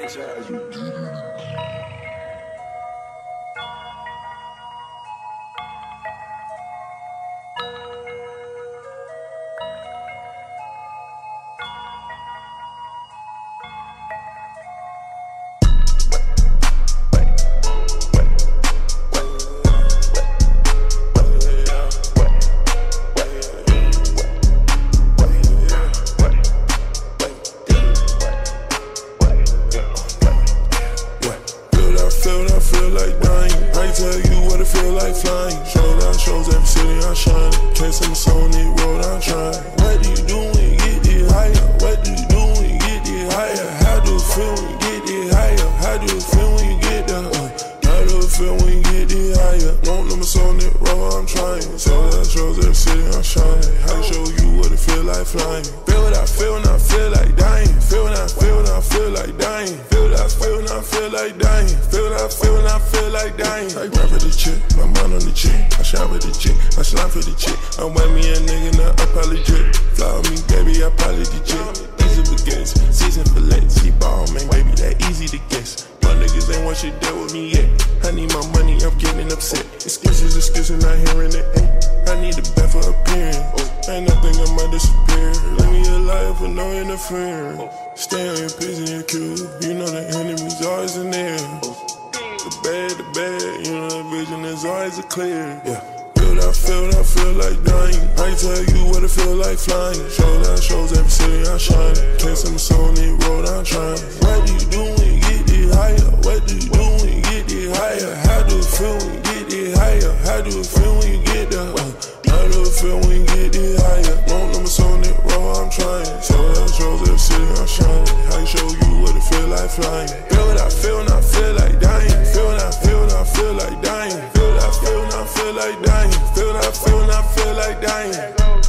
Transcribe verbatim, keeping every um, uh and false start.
Feel like dying. I can tell you what it feel like flying. Showdown shows every city I shine. Can't sing a song, it road I'm trying. What do you do when you get this higher? What do you do when you get this higher? How do it feel when you get this higher? How do it feel when you get there? Uh, how do it feel when you get this higher? Won't number song, it road I'm trying. Showdown shows every city I shine. How to show you what it feel like flying? Feel what I feel when I feel like dying. Feel what I feel when I feel like dying. Feel what I feel when I feel like dying. Feel what I feel when I feel like dying. I rap for the chick, my mind on the chick. I shop for the chick, I slime for the chick. I want me a nigga, not a probably drip. Fly with me, baby, I probably the chick. Easy baguettes, season fillets. He ball, man, baby, that easy to guess. My niggas ain't want you deal with me yet. I need my money, I'm getting upset. Excuses, excuses, not hearing it. I need a bet for appearing. Ain't nothing I might disappear. Leave me alive with no interference. Stay on your P's and your Q's. You know the enemy's always in there. The bad, the bad, you know the vision is always a clear. Yeah. Feel that, feel that, feel like dying. I can tell you what it feel like flying. Showdown shows every city I shine. Can't sing a song, it road I'm trying. What do you do when you get this higher? What do you do when you get this higher? How do it feel when you get this higher? How do it feel when you get there? Uh, how do it feel when you get this higher? Won't number song, it road I'm trying. Showdown shows every city I shine. I can show you what it feel like flying. Feel what I feel and I feel like dying. Feel what I feel and I feel like dying. Feel what I feel and I feel like dying. Feel what I feel and I feel like dying.